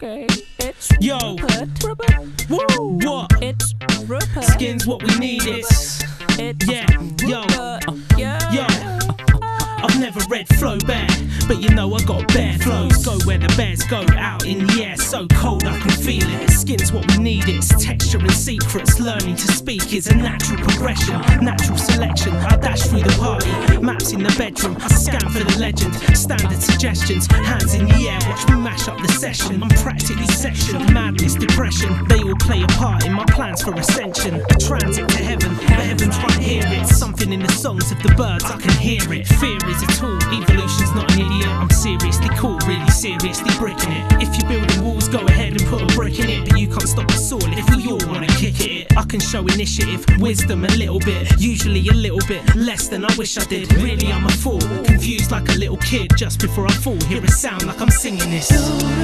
Okay, it's Yo, Rupert. woo, what? It's Rupert. Skin's what we need, it's yeah, yo, yo. I've never read Flow Bear, but you know I got bare flows. Go where the bears go, out in the air, so cold I can feel it. Skin's what we need, it's texture and secrets. Learning to speak is a natural progression, natural selection. I dash through the party, maps in the bedroom. I scan for the legend, standard suggestions. Hands in the air, watch me mash up the session. I'm practically sectioned, madness, depression. They all play a part in my plans for ascension. A transit to heaven, the heavens right here. It's something in the songs of the birds, I can hear it. Fear is a tool, evolution's not an idiot. I'm seriously cool, really seriously bricking it. If you're building walls, go ahead and put a brick in it, but you can't stop us all if we all wanna kick it. I can show initiative, wisdom a little bit, usually a little bit less than I wish I did. Really I'm a fool, confused like a little kid. Just before I fall, hear a sound like I'm singing this.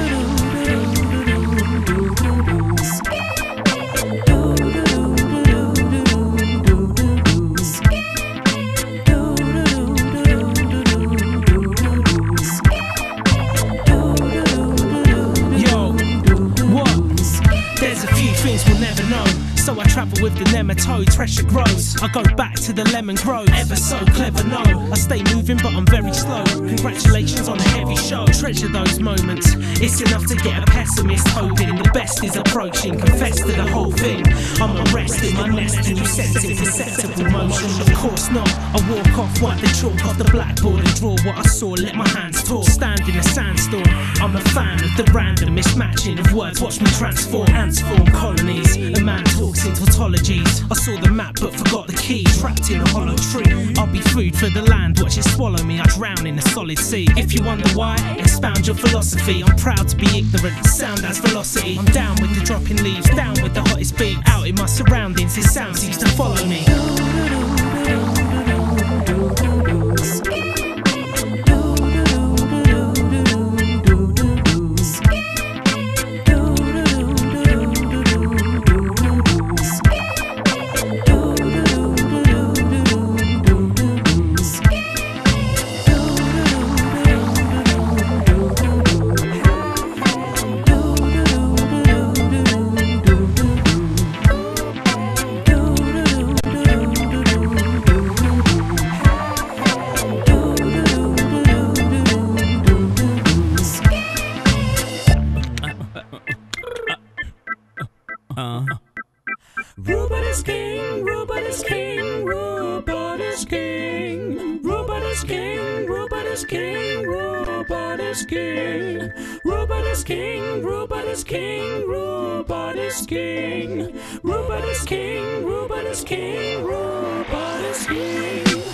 We'll never know, so I travel with the nematode. Treasure grows, I go back to the lemon grove. Ever so clever, no, I stay moving but I'm very slow. Congratulations on a heavy show. Treasure those moments, it's enough to get a pessimist hoping the best is approaching. Confess to the whole thing, I'm arresting my nest and you sense imperceptible motion. Of course not, I walk off, wipe the chalk off the blackboard and draw what I saw, let my hands talk. Stand in a sandstorm, I'm a fan of the random mismatching of words. Watch me transform, ants form colonies. A man talks in tautologies. I saw the map but forgot the key. Trapped in a hollow tree, I'll be food for the land. Watch it swallow me, I drown in a solid sea. If you wonder why, expound your philosophy. I'm proud to be ignorant, sound as velocity. I'm down with the dropping leaves, down with the hottest beat. Out in my surroundings, this sound seems to follow me. Rupert is king, Rupert is king, Rupert is king. Rupert is king, Rupert is king, Rupert is king. Rupert is king, Rupert is king, Rupert is king. Rupert is king, Rupert is king, Rupert is king.